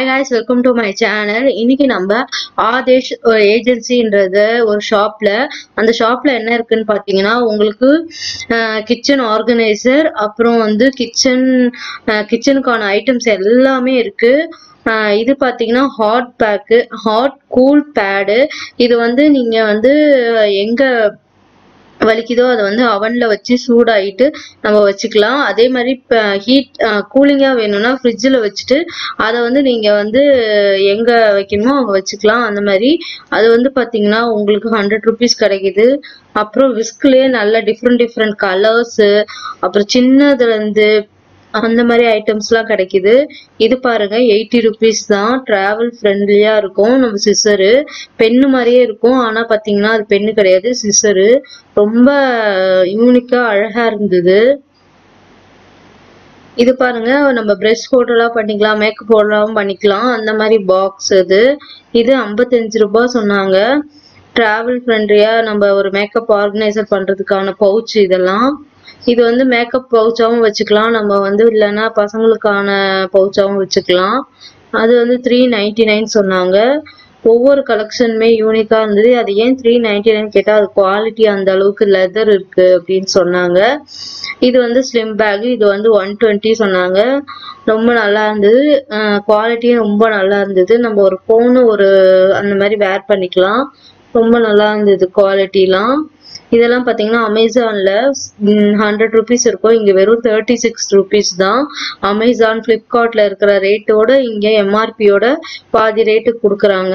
Hi guys, welcome to my channel. இன்னைக்கு நம்ம ஆதேஷ் ஏஜென்சின்றது ஒரு ஷாப்ல அந்த ஷாப்ல என்ன இருக்குன்னு பாத்தீங்கன்னா உங்களுக்கு கிச்சன் ஆர்கனைசர் அப்புறம் வந்து கிச்சனுக்கான ஐட்டம்ஸ் எல்லாமே இருக்கு. இது பாத்தீங்கன்னா ஹாட் கூல் பேடு. இது வந்து நீங்க வந்து எங்க வலிக்குதோ அதை வந்து அவன்ல வச்சு சூடாயிட்டு நம்ம வச்சுக்கலாம். அதே மாதிரி கூலிங்கா வேணும்னா ஃப்ரிட்ஜில் வச்சுட்டு அதை வந்து நீங்க வந்து எங்க வைக்கணுமோ அங்க வச்சுக்கலாம். அந்த மாதிரி அது வந்து பாத்தீங்கன்னா உங்களுக்கு 100 rupees கிடைக்குது. அப்புறம் விஸ்க்லயே நல்ல டிஃப்ரெண்ட் கலர்ஸ் அப்புறம் சின்னதுல இருந்து அந்த மாதிரி ஐட்டம்ஸ் எல்லாம் கிடைக்குது. இது பாருங்க 80 rupees தான். டிராவல் ஃப்ரெண்ட்லியா இருக்கும். நம்ம சிசரு பென்னு மாதிரியே இருக்கும், ஆனா பாத்தீங்கன்னா அது பென்னு கிடையாது, சிசரு. ரொம்ப யூனிக்கா அழகா இருந்தது. இது பாருங்க, நம்ம பிரஷ் போட்டெல்லாம் பண்ணிக்கலாம், மேக்கப் போடலாம் பண்ணிக்கலாம், அந்த மாதிரி பாக்ஸ் இது 55 ரூபாய் சொன்னாங்க. டிராவல் ஃப்ரெண்ட்லியா நம்ம ஒரு மேக்கப் ஆர்கனைசர் பண்றதுக்கான பவுச் இதெல்லாம். இது வந்து மேக்கப் பவுச்சாவும் வச்சுக்கலாம், நம்ம வந்து இல்லைன்னா பசங்களுக்கான பவுச்சாவும் வச்சுக்கலாம். அது வந்து 399 சொன்னாங்க. ஒவ்வொரு கலெக்ஷனுமே யூனிக்கா இருந்தது. அது ஏன் 399 கேட்டா அது குவாலிட்டி அந்த அளவுக்கு லெதர் இருக்கு அப்படின்னு சொன்னாங்க. இது வந்து ஸ்லிம் பேக், இது வந்து 120 சொன்னாங்க. ரொம்ப நல்லா இருந்தது, குவாலிட்டியும் ரொம்ப நல்லா இருந்தது. நம்ம ஒரு போனு அந்த மாதிரி வேர் பண்ணிக்கலாம். ரொம்ப நல்லா இருந்தது குவாலிட்டிலாம். இதெல்லாம் பாத்தீங்கன்னா அமேசான்ல 100 rupees இருக்கும், இங்க வெறும் 36 rupees தான். அமேசான் பிளிப்கார்ட்ல இருக்கிற ரேட்டோட இங்க எம்ஆர்பியோட பாதி ரேட்டுக்கு கொடுக்குறாங்க.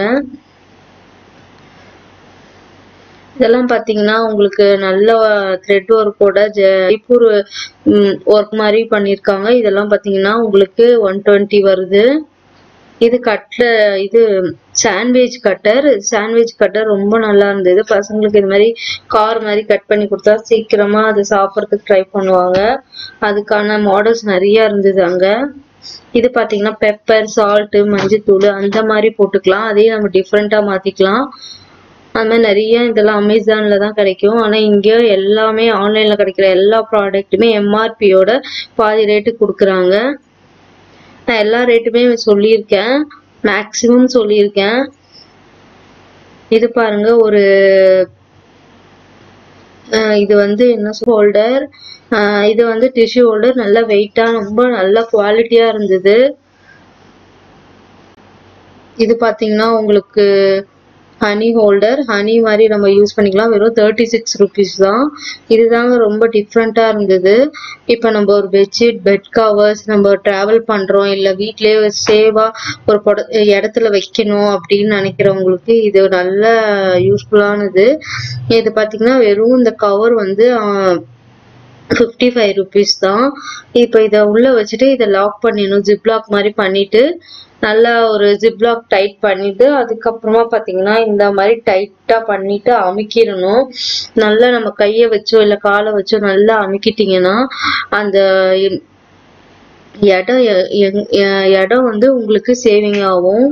இதெல்லாம் பாத்தீங்கன்னா உங்களுக்கு நல்ல த்ரெட் ஒர்க்கோட ஜெய்ப்பூர் ஒர்க் மாதிரி பண்ணிருக்காங்க. இதெல்லாம் பாத்தீங்கன்னா உங்களுக்கு 120 வருது. இது சாண்ட்விச் கட்டர் ரொம்ப நல்லா இருந்தது. பசங்களுக்கு இது மாதிரி கார் மாதிரி கட் பண்ணி கொடுத்தா சீக்கிரமா அது சாப்பிட்றதுக்கு ட்ரை பண்ணுவாங்க. அதுக்கான மாடல்ஸ் நிறைய இருந்தது அங்க. இது பாத்தீங்கன்னா பெப்பர், சால்ட், மஞ்சத்தூள் அந்த மாதிரி போட்டுக்கலாம், அதே நம்ம டிஃப்ரெண்டா மாத்திக்கலாம். அது மாதிரி நிறைய இதெல்லாம் அமேசான்ல தான் கிடைக்கும், ஆனா இங்க எல்லாமே ஆன்லைன்ல கிடைக்கிற எல்லா ப்ராடக்ட்டுமே எம்ஆர்பியோட பாதி ரேட்டுக்கு கொடுக்குறாங்க. நான் எல்லா ரேட்டுமே சொல்லியிருக்கேன், மேக்சிமம் சொல்லியிருக்கேன். இது பாருங்க, இது வந்து என்ன ஹோல்டர், இது வந்து டிஷ்யூ ஹோல்டர், நல்ல வெயிட்டா ரொம்ப நல்ல குவாலிட்டியா இருந்தது. இது பாத்தீங்கன்னா உங்களுக்கு ஹனி ஹோல்டர், ஹனி மாதிரி நம்ம யூஸ் பண்ணிக்கலாம். வெறும் 36 rupees தான். இதுதாங்க ரொம்ப டிஃப்ரெண்டா இருந்தது. இப்ப நம்ம ஒரு பெட்ஷீட், பெட் கவர்ஸ் நம்ம டிராவல் பண்றோம், இல்ல வீட்லயே சேவா ஒரு இடத்துல வைக்கணும் அப்படின்னு நினைக்கிறவங்களுக்கு இது நல்ல யூஸ்ஃபுல்லானது. இது பாத்தீங்கன்னா வெறும் இந்த கவர் வந்து 55 rupees தான். இப்ப இத உள்ள வச்சுட்டு இதை லாக் பண்ணிடணும், ஜிப்லாக் மாதிரி பண்ணிட்டு நல்லா ஒரு ஜிப்லாக் டைட் பண்ணிட்டு அதுக்கப்புறமா பாத்தீங்கன்னா இந்த மாதிரி டைட்டா பண்ணிட்டு அமுக்கிடணும். நல்லா நம்ம கைய வச்சோ இல்ல காலை வச்சோ நல்லா அமுக்கிட்டீங்கன்னா அந்த இடம் வந்து உங்களுக்கு சேவிங் ஆகும்.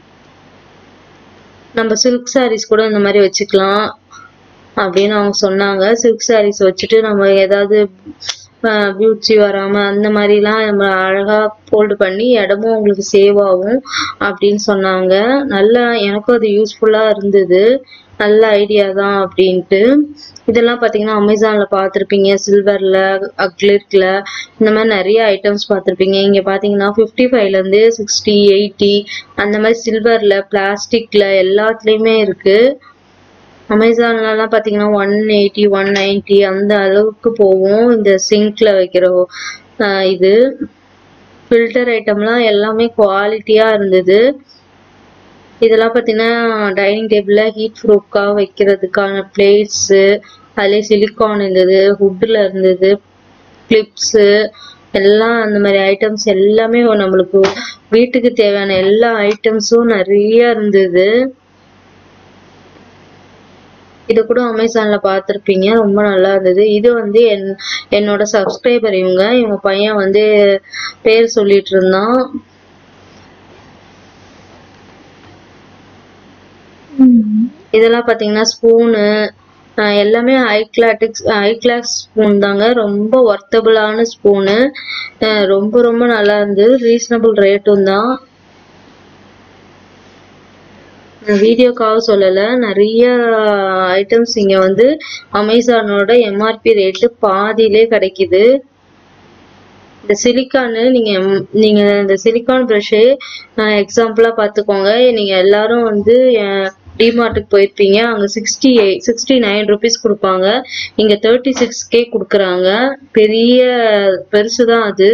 நம்ம சில்க் சாரீஸ் கூட இந்த மாதிரி வச்சுக்கலாம் அப்படின்னு அவங்க சொன்னாங்க. சில்க் சாரீஸ் வச்சுட்டு நம்ம ஏதாவது பியூட்ஸி வராம அந்த மாதிரிலாம் நம்ம அழகா ஃபோல்டு பண்ணி இடமும் உங்களுக்கு சேவ் ஆகும் அப்படின்னு சொன்னாங்க. நல்லா எனக்கும் அது யூஸ்ஃபுல்லா இருந்தது, நல்ல ஐடியா தான் அப்படின்ட்டு. இதெல்லாம் பாத்தீங்கன்னா அமேசான்ல பாத்திருப்பீங்க, சில்வர்ல, அக்லிர்க்ல இந்த மாதிரி நிறைய ஐட்டம்ஸ் பாத்திருப்பீங்க. இங்க பாத்தீங்கன்னா 55ல இருந்து 60, 80 அந்த மாதிரி சில்வர்ல, பிளாஸ்டிக்ல எல்லாத்துலயுமே இருக்கு. அமேசான்ல எல்லாம் பாத்தீங்கன்னா 180, 190 அந்த அளவுக்கு போகும். இந்த சிங்க்ல வைக்கிற இது ஃபில்டர் ஐட்டம்லாம் எல்லாமே குவாலிட்டியா இருந்தது. இதெல்லாம் பாத்தீங்கன்னா டைனிங் டேபிள்ல ஹீட் ப்ரூஃப்காக வைக்கிறதுக்கான பிளேட்ஸ், அதுலயே சிலிக்கான் இருந்தது, வுட்ல இருந்தது, கிளிப்ஸ் எல்லாம் அந்த மாதிரி ஐட்டம்ஸ் எல்லாமே நம்மளுக்கு வீட்டுக்கு தேவையான எல்லா ஐட்டம்ஸும் நிறைய இருந்தது. இது கூட அமேசான்ல பாத்திருப்பீங்க, ரொம்ப நல்லா இருந்தது. இது வந்து என்னோட சப்ஸ்கிரைபர், இவங்க பையன் வந்து பேர் சொல்லிட்டு இருந்தான். இதெல்லாம் பாத்தீங்கன்னா ஸ்பூனு எல்லாமே ஹை கிளாஸ் ஸ்பூன் தாங்க. ரொம்ப ஒர்த்தபிளான ஸ்பூனு, ரொம்ப ரொம்ப நல்லா இருந்தது. ரீசனபிள் ரேட்டும் தான். வீடியோக்காக சொல்லல, நிறைய ஐட்டம்ஸ் இங்க வந்து அமேசானோட எம்ஆர்பி ரேட்டு பாதியிலே கிடைக்குது. இந்த சிலிக்கானு நீங்க இந்த சிலிக்கான் ப்ரஷ் எக்ஸாம்பிளா பாத்துக்கோங்க. நீங்க எல்லாரும் வந்து டிமார்ட்டுக்கு போயிருப்பீங்க, அங்க 69 rupees கொடுப்பாங்க. இங்க 36K கொடுக்குறாங்க. பெருசுதான் அது.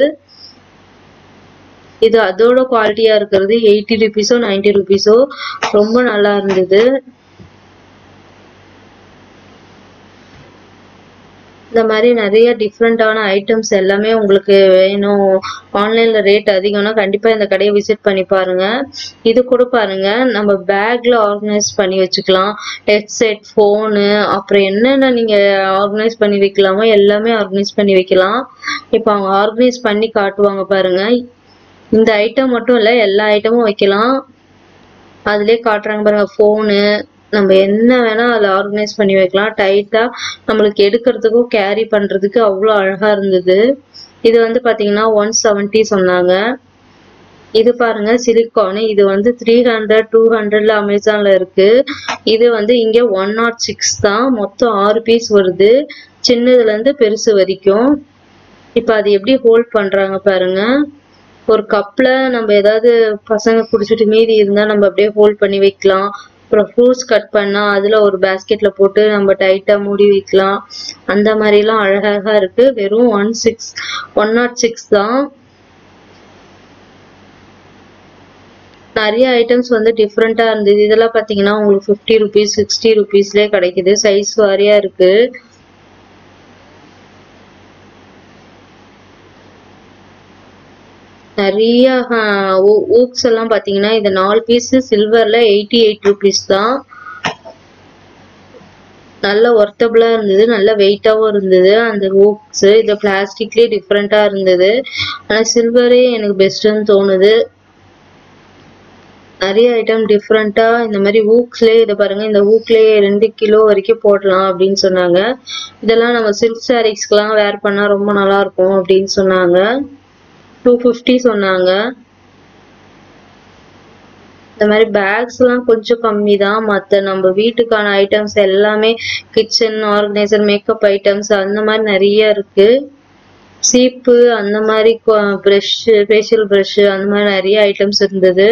இது அதோட குவாலிட்டியா இருக்கிறது 80 rupees 90 rupees ரொம்ப நல்லா இருந்தது. இந்த மாதிரி நிறைய டிஃப்ரெண்டான ஐட்டம்ஸ் எல்லாமே உங்களுக்கு வேணும், ஆன்லைன்ல ரேட் அதிகம்னா கண்டிப்பா இந்த கடையை விசிட் பண்ணி பாருங்க. இது கூட பாருங்க, நம்ம பேக்ல ஆர்கனைஸ் பண்ணி வச்சுக்கலாம். ஹெட்செட், போனு, அப்புறம் என்னென்ன நீங்க ஆர்கனைஸ் பண்ணி வைக்கலாமோ எல்லாமே ஆர்கனைஸ் பண்ணி வைக்கலாம். இப்போ அவங்க ஆர்கனைஸ் பண்ணி காட்டுவாங்க பாருங்க. இந்த ஐட்டம் மட்டும் இல்ல, எல்லா ஐட்டமும் வைக்கலாம். அதுலயே காட்டுறாங்க பாருங்க. போனு, நம்ம என்ன வேணா அதுல ஆர்கனைஸ் பண்ணி வைக்கலாம். டைட்டா நம்மளுக்கு எடுக்கிறதுக்கும் கேரி பண்றதுக்கு அவ்வளவு அழகா இருந்தது. இது வந்து பாத்தீங்கன்னா 170 சொன்னாங்க. இது பாருங்க சிலிக்கான், இது வந்து 300 200ல அமேசான்ல இருக்கு. இது வந்து இங்க 106 தான். மொத்தம் 6 பீஸ் வருது, சின்னதுல இருந்து பெருசு வரைக்கும். இப்ப அது எப்படி ஹோல்ட் பண்றாங்க பாருங்க. ஒரு கப்ல நம்ம ஏதாவது பசங்க குடிச்சிட்டு மீதி இருந்தா நம்ம அப்படியே ஹோல்ட் பண்ணி வைக்கலாம். அப்புறம் ஃப்ரூட்ஸ் கட் பண்ணா அதுல ஒரு பேஸ்கெட்ல போட்டு நம்ம டைட்டா மூடி வைக்கலாம். அந்த மாதிரி எல்லாம் அழகழகா இருக்கு. வெறும் 106 தான். நிறைய ஐட்டம்ஸ் வந்து டிஃப்ரெண்டா இருந்தது. இதெல்லாம் பாத்தீங்கன்னா உங்களுக்கு 50 rupees 60 rupeesலயே கிடைக்குது. சைஸ் வாரியா இருக்கு. நிறைய ஊக்ஸ் எல்லாம் பாத்தீங்கன்னா இது 4 பீஸ் சில்வர்ல 88 rupees தான். நல்ல ஒர்த்தபிளா இருந்தது, நல்ல வெயிட்டாவும் இருந்தது அந்த ஊக்ஸ். இது பிளாஸ்டிக்லயே டிஃப்ரெண்டா இருந்தது. ஆனா சில்வரே எனக்கு பெஸ்ட்னு தோணுது. நிறைய ஐட்டம் டிஃப்ரெண்டா இந்த மாதிரி ஊக்ஸ்லயே இதை பாருங்க. இந்த ஊக்லயே 2 கிலோ வரைக்கும் போடலாம் அப்படின்னு சொன்னாங்க. இதெல்லாம் நம்ம சில்க் சாரீஸ்க்குலாம் வேர் பண்ணா ரொம்ப நல்லா இருக்கும் அப்படின்னு சொன்னாங்க. 250 சொன்னாங்க. இந்த மாதிரி பேக்ஸ் எல்லாம் கொஞ்சம் கம்மி தான். மற்ற நம்ம வீட்டுக்கான ஐட்டம்ஸ் எல்லாமே கிச்சன் ஆர்கனைசர், மேக்கப் ஐட்டம்ஸ் அந்த மாதிரி நிறைய இருக்கு. சீப்பு, அந்த மாதிரி ப்ரஷ், ஃபேஷியல் ப்ரஷ், அந்த மாதிரி நிறைய ஐட்டம்ஸ் இருந்தது.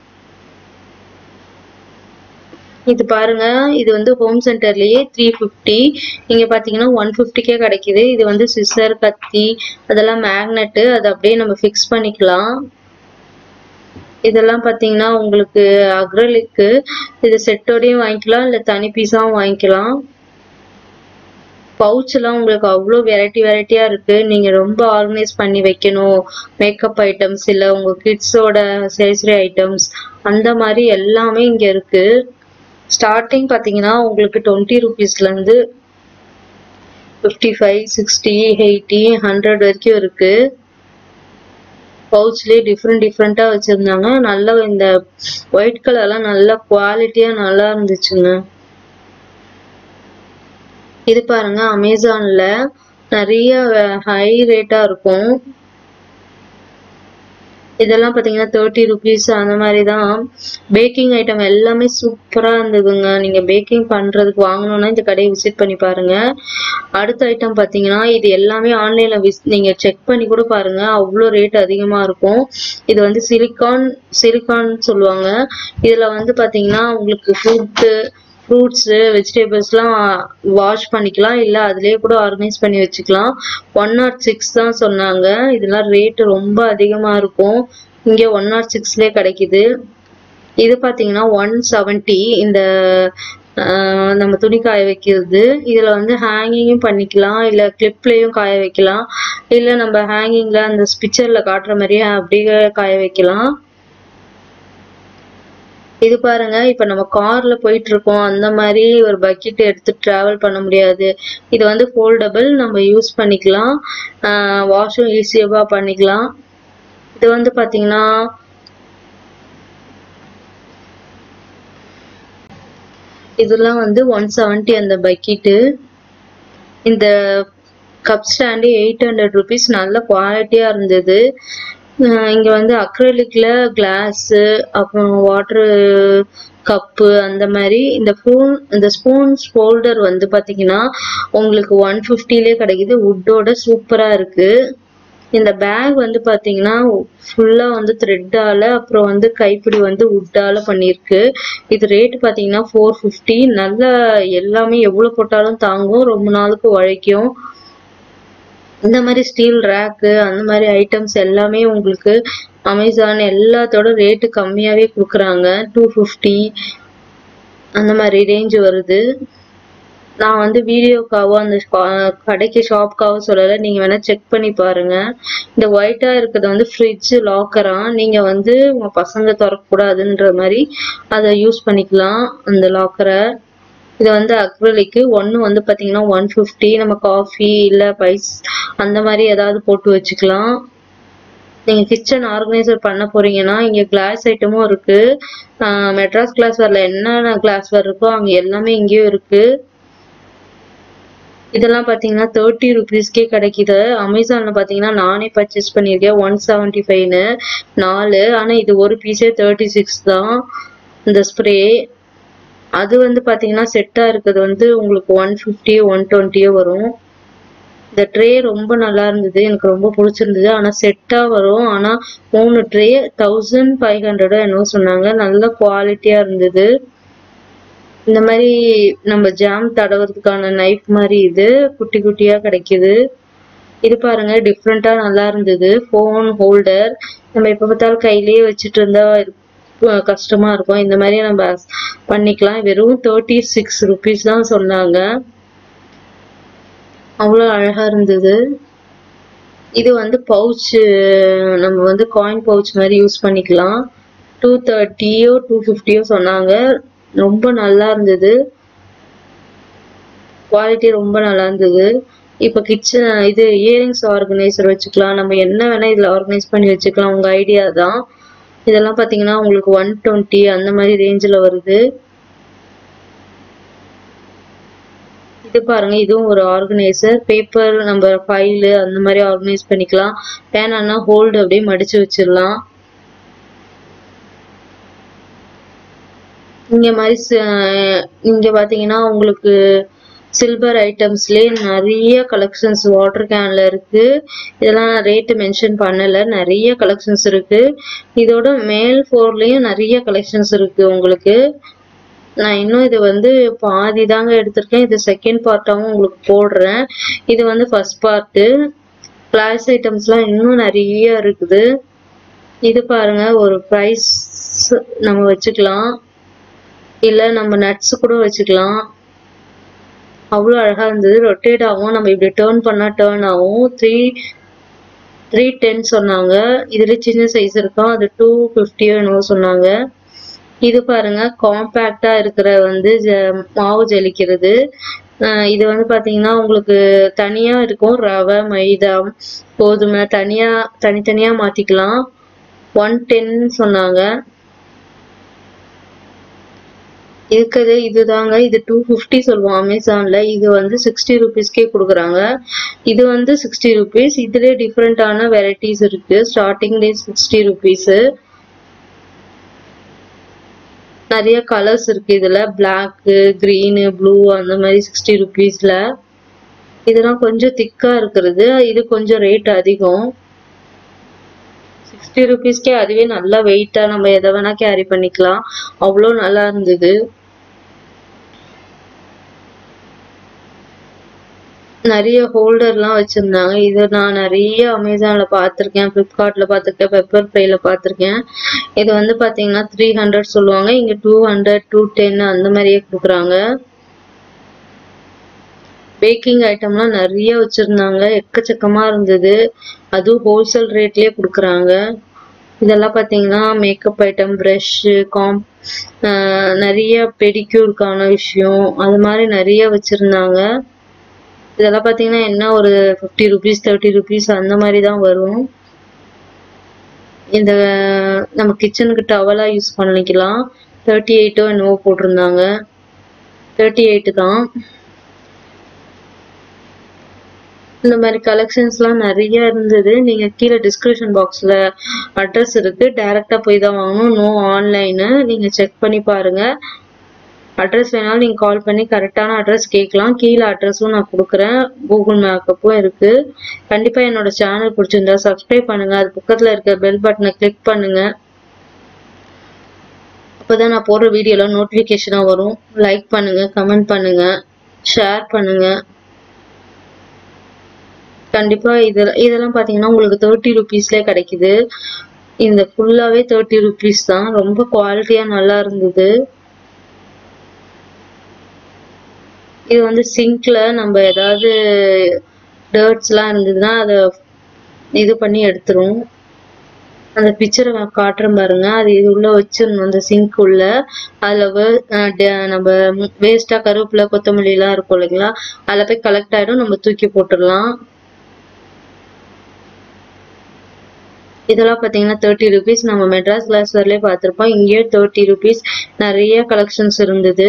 இது பாருங்க, இது வந்து ஹோம் சென்டர்லயே 350, நீங்க பாத்தீங்கன்னா 150க்கே கிடைக்குது. இது வந்து சிசர், கத்தி, அதெல்லாம் மேக்னெட், அதை அப்படியே நம்ம ஃபிக்ஸ் பண்ணிக்கலாம். இதெல்லாம் பாத்தீங்கன்னா உங்களுக்கு அக்ரலிக்கு, இது செட்டோடையும் வாங்கிக்கலாம், இல்ல தனி பீஸாவும் வாங்கிக்கலாம். பவுச் எல்லாம் உங்களுக்கு அவ்வளோ வெரைட்டியா இருக்கு. நீங்க ரொம்ப ஆர்கனைஸ் பண்ணி வைக்கணும், மேக்கப் ஐட்டம்ஸ் இல்ல உங்க கிட்ஸோட சேசரி ஐட்டம்ஸ், அந்த மாதிரி எல்லாமே இங்க இருக்கு. ஸ்டார்டிங் பாத்தீங்கன்னா உங்களுக்கு 20 rupeesல இருந்து 55 60 80 100 வரைக்கும் இருக்கு. பவுச்லயே டிஃப்ரெண்டா வச்சிருந்தாங்க. நல்ல இந்த ஒயிட் கலர்லாம் நல்ல குவாலிட்டியா நல்லா இருந்துச்சுங்க. இது பாருங்க, அமேசான்ல நிறைய ஹை ரேட்டா இருக்கும். இதெல்லாம் பாத்தீங்கன்னா 30 rupees அந்த மாதிரிதான். பேக்கிங் ஐட்டம் எல்லாமே சூப்பரா இருந்ததுங்க. நீங்க பேக்கிங் பண்றதுக்கு வாங்கணும்னா இந்த கடையை விசிட் பண்ணி பாருங்க. அடுத்த ஐட்டம் பாத்தீங்கன்னா இது எல்லாமே ஆன்லைன்ல நீங்க செக் பண்ணி கூட பாருங்க, அவ்வளோ ரேட் அதிகமா இருக்கும். இது வந்து சிலிக்கான் சொல்லுவாங்க. இதுல வந்து பாத்தீங்கன்னா உங்களுக்கு ஃப்ரூட்ஸ், வெஜிடபிள்ஸ்லாம் வாஷ் பண்ணிக்கலாம், இல்ல அதுலயே கூட ஆர்கனைஸ் பண்ணி வச்சுக்கலாம். 106 தான் சொன்னாங்க. இதெல்லாம் ரேட் ரொம்ப அதிகமா இருக்கும். இங்க 106லயே கிடைக்குது. இது பாத்தீங்கன்னா 170. இந்த நம்ம துணி காய வைக்கிறது. இதுல வந்து ஹேங்கிங்கும் பண்ணிக்கலாம், இல்ல கிளிப்லயும் காய வைக்கலாம், இல்ல நம்ம ஹேங்கிங்ல அந்த பிக்சர்ல காட்டுற மாதிரியே அப்படியே காய வைக்கலாம். இது பாருங்க, இப்ப நம்ம கார்ல போயிட்டு இருக்கோம், அந்த மாதிரி ஒரு பக்கெட் எடுத்து டிராவல் பண்ண முடியாது. இது வந்து ஃபோல்டபிள், நம்ம யூஸ் பண்ணிக்கலாம், வாஷும் ஈஸியா பண்ணிக்கலாம். இது வந்து பாத்தீங்கன்னா இதெல்லாம் வந்து 170 அந்த பக்கெட்டு. இந்த கப் ஸ்டாண்டு 800 rupees, நல்ல குவாலிட்டியா இருந்தது. இங்க வந்து அக்ரிலிக்ல கிளாஸ், அப்புறம் வாட்டர் கப்பு அந்த மாதிரி. இந்த ஸ்பூன்ஸ் ஹோல்டர் வந்து பாத்தீங்கன்னா உங்களுக்கு 150லே கிடைக்குது. வுட்டோட சூப்பரா இருக்கு. இந்த பேக் வந்து பாத்தீங்கன்னா ஃபுல்லா வந்து த்ரெட்டால, அப்புறம் வந்து கைப்பிடி வந்து வுட்டால பண்ணிருக்கு. இது ரேட் பாத்தீங்கன்னா 450. நல்லா எல்லாமே எவ்வளவு போட்டாலும் தாங்கும், ரொம்ப நாளுக்கு உழைக்கும். இந்த மாதிரி ஸ்டீல் ரேக்கு அந்த மாதிரி ஐட்டம்ஸ் எல்லாமே உங்களுக்கு அமேசான் எல்லாத்தோட ரேட்டு கம்மியாவே கொடுக்குறாங்க. 250 அந்த மாதிரி ரேஞ்ச் வருது. நான் வந்து வீடியோக்காவோ அந்த கடைக்கு ஷாப்காவோ சொல்லலை, நீங்க வேணா செக் பண்ணி பாருங்க. இந்த ஒயிட்டா இருக்கிறது வந்து ஃப்ரிட்ஜ் லாக்கரா, நீங்க வந்து உங்க பசங்க திறக்கக்கூடாதுன்ற மாதிரி அதை யூஸ் பண்ணிக்கலாம் அந்த லாக்கரை. இது வந்து அக்ரிலிக்கு. ஒன்று வந்து பாத்தீங்கன்னா 150. நம்ம காஃபி இல்லை பைஸ் அந்த மாதிரி ஏதாவது போட்டு வச்சுக்கலாம். நீங்க கிச்சன் ஆர்கனைசர் பண்ண போறீங்கன்னா இங்க கிளாஸ் ஐட்டமும் இருக்கு. மெட்ராஸ் கிளாஸ்வேர்ல என்னென்ன கிளாஸ்வேர் இருக்கோ அங்க எல்லாமே இங்கேயும் இருக்கு. இதெல்லாம் பாத்தீங்கன்னா 30 ருபீஸ்க்கே கிடைக்குது. அமேசான்ல பாத்தீங்கன்னா நானே பர்ச்சேஸ் பண்ணிருக்கேன் 175ன்னு 4. ஆனா இது ஒரு பீஸே 36 தான் இந்த ஸ்ப்ரே. அது வந்து பாத்தீங்கன்னா செட்டா இருக்கிறது வந்து உங்களுக்கு 150 120 வரும். இந்த ட்ரே ரொம்ப நல்லா இருந்தது, எனக்கு ரொம்ப பிடிச்சிருந்தது. ஆனா செட்டா வரும். ஆனா 3 ட்ரே 1500 என்னவோ சொன்னாங்க. நல்ல குவாலிட்டியா இருந்தது. இந்த மாதிரி நம்ம ஜாம் தடவுறதுக்கான நைஃப் மாதிரி இது குட்டி குட்டியா கிடைக்குது. இது பாருங்க டிஃப்ரெண்டா நல்லா இருந்தது. போன் ஹோல்டர், நம்ம எப்ப பார்த்தாலும் கையிலேயே வச்சுட்டு இருந்தா கஷ்டமா இருக்கும். இந்த மாதிரி நம்ம பண்ணிக்கலாம். வெறும் 36 ருபீஸ் தான் சொன்னாங்க. அவ்வளோ அழகா இருந்தது. இது வந்து பவுச், நம்ம வந்து காயின் பவுச் மாதிரி யூஸ் பண்ணிக்கலாம். 230 250 சொன்னாங்க. ரொம்ப நல்லா இருந்தது, குவாலிட்டி ரொம்ப நல்லா இருந்தது. இப்ப கிச்சன் இது இயரிங்ஸ் ஆர்கனைசர் வச்சுக்கலாம். நம்ம என்ன வேணா இதுல ஆர்கனைஸ் பண்ணி வச்சுக்கலாம், உங்க ஐடியா தான். இதெல்லாம் பாத்தீங்கன்னா உங்களுக்கு 120 அந்த மாதிரி ரேஞ்சில் வருது. இது பாருங்க, இதுவும் ஒரு ஆர்கனைசர். பேப்பர் நம்ம ஃபைலு அந்த மாதிரி ஆர்கனைஸ் பண்ணிக்கலாம். பேனானா ஹோல்டு அப்படியே மடிச்சு வச்சிடலாம். இங்க பாத்தீங்கன்னா உங்களுக்கு சில்வர் ஐட்டம்ஸ்லயே நிறைய கலெக்ஷன்ஸ் வாட்டர் கேன்ல இருக்கு. இதெல்லாம் ரேட்டு மென்ஷன் பண்ணல, நிறைய கலெக்ஷன்ஸ் இருக்கு. இதோட மேல் ஃப்ளோர்லயும் நிறைய கலெக்ஷன்ஸ் இருக்கு உங்களுக்கு. நான் இன்னும் இது வந்து பாதி தாங்க எடுத்திருக்கேன். இது செகண்ட் பார்ட்டாவும் உங்களுக்கு போடுறேன். இது வந்து ஃபர்ஸ்ட் பார்ட்டு. கிளாஸ் ஐட்டம்ஸ்லாம் இன்னும் நிறைய இருக்குது. இது பாருங்க, ஒரு ப்ரைஸ் நம்ம வச்சுக்கலாம், இல்ல நம்ம நட்ஸ் கூட வச்சுக்கலாம். அவ்வளோ அழகா இருந்தது. ரொட்டேட் ஆகும், நம்ம இப்படி டேர்ன் பண்ணா டேர்ன் ஆகும். 310 சொன்னாங்க. இதுல சின்ன சைஸ் இருக்கும், அது 250 என்னவோ சொன்னாங்க. இது பாருங்க, காம்பேக்டா இருக்கிற வந்து மாவு ஜலிக்கிறது. இது வந்து பாத்தீங்கன்னா உங்களுக்கு தனியா இருக்கும், ரவை மைதா கோதுமை தனித்தனியா மாத்திக்கலாம். 110 சொன்னாங்க. இருக்குது இதுதாங்க. இது 250 சொல்லுவோம் அமேசான்ல. இது வந்து 60 ருபீஸ்க்கே கொடுக்குறாங்க. இது வந்து 60 ருபீஸ். இதுல டிஃப்ரெண்டான வெரைட்டிஸ் இருக்கு. ஸ்டார்டிங்லேயே 60 ருபீஸ். நிறைய கலர்ஸ் இருக்கு இதுல, பிளாக், கிரீன், ப்ளூ அந்த மாதிரி 60 ருபீஸ்ல. இதெல்லாம் கொஞ்சம் திக்கா இருக்கிறது, இது கொஞ்சம் ரேட் அதிகம். 60 ருபீஸ்க்கே அதுவே நல்லா வெயிட்டா நம்ம எதை வேணா கேரி பண்ணிக்கலாம். அவ்வளோ நல்லா இருந்தது. நிறைய ஹோல்டர்லாம் வச்சிருந்தாங்க. இது நான் நிறைய அமேசான்ல பார்த்துருக்கேன், பிளிப்கார்ட்ல பார்த்துருக்கேன், பெப்பர் ஃப்ரைல பார்த்துருக்கேன். இது வந்து பாத்தீங்கன்னா 300 சொல்லுவாங்க, இங்க 200 210 அந்த மாதிரியே கொடுக்குறாங்க. பேக்கிங் ஐட்டம்லாம் நிறைய வச்சிருந்தாங்க, எக்கச்சக்கமா இருந்தது. அதுவும் ஹோல்சேல் ரேட்லயே கொடுக்குறாங்க. இதெல்லாம் பாத்தீங்கன்னா மேக்கப் ஐட்டம், ப்ரஷ், நிறைய பெடிக்யூருக்கான விஷயம், அது மாதிரி நிறைய வச்சிருந்தாங்க. இதெல்லாம் பாத்தீங்கன்னா என்ன ஒரு 50 ருபீஸ் 30 ருபீஸ் அந்த மாதிரி தான் வரும். இந்த நம்ம கிச்சனுக்கு டவலா யூஸ் பண்ணிக்கலாம். 38 என்னவோ போட்டிருந்தாங்க, 38 தான். இந்த மாதிரி கலெக்ஷன்ஸ்லாம் நிறைய இருந்தது. நீங்க கீழே டிஸ்கிரிப்ஷன் பாக்ஸ்ல அட்ரஸ் இருக்கு, டைரக்டா போய் தான் வாங்கணும், நோ ஆன்லைனு. நீங்க செக் பண்ணி பாருங்க. அட்ரஸ் வேணாலும் நீங்க கால் பண்ணி கரெக்டான அட்ரஸ் கேட்கலாம். கீழே அட்ரஸும் நான் கொடுக்குறேன், கூகுள் மேப்பும் இருக்கு. கண்டிப்பா என்னோட சேனல் பிடிச்சிருந்தா சப்ஸ்கிரைப் பண்ணுங்க, அது பக்கத்துல இருக்க பெல் பட்டனை கிளிக் பண்ணுங்க. அப்பதான் நான் போடுற வீடியோல நோட்டிபிகேஷனா வரும். லைக் பண்ணுங்க, கமெண்ட் பண்ணுங்க, ஷேர் பண்ணுங்க. கண்டிப்பா இதெல்லாம் பாத்தீங்கன்னா உங்களுக்கு 30 ருபீஸ்லயே கிடைக்குது. இந்த ஃபுல்லாவே 30 ருபீஸ் தான். ரொம்ப குவாலிட்டியா நல்லா இருந்தது. இது வந்து சிங்க்ல நம்ம ஏதாவது டர்ட்ஸ் எல்லாம் இருந்ததுன்னா அதை இது பண்ணி எடுத்துரும். அந்த பிக்சரை காட்டுறேன் பாருங்க, அது இது உள்ள வச்சிடணும் அந்த சிங்க் உள்ள. அதுல நம்ம வேஸ்டா கருவேப்பிலை கொத்தமல்லி எல்லாம் இருக்கும் இல்லைங்களா, அதுல போய் கலெக்ட் ஆயிடும், நம்ம தூக்கி போட்டுடலாம். இதெல்லாம் பாத்தீங்கன்னா 30 ருபீஸ். நம்ம மெட்ராஸ் கிளாஸ்வேர்லயே பார்த்திருப்போம், இங்கேயும் 30 ருபீஸ். நிறைய கலெக்ஷன்ஸ் இருந்தது.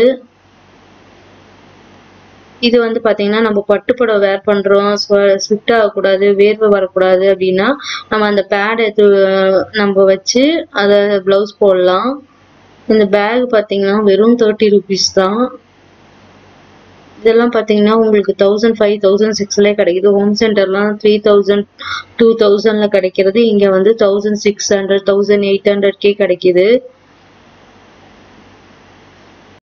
இது வந்து பாத்தீங்கன்னா நம்ம பட்டுப்புடவை வேர் பண்றோம், ஸ்வெட் ஆகக்கூடாது, வேர்வை வரக்கூடாது அப்படின்னா நம்ம அந்த பேட் எடுத்து நம்ம வச்சு அதை பிளவுஸ் போடலாம். இந்த பேக் பாத்தீங்கன்னா வெறும் 30 ருபீஸ் தான். இதெல்லாம் பாத்தீங்கன்னா உங்களுக்கு 1500, 1600 கிடைக்குது. ஹோம் சென்டர்லாம் 3000, 2000ல கிடைக்கிறது. இங்க வந்து 1600, 1800 கிடைக்குது.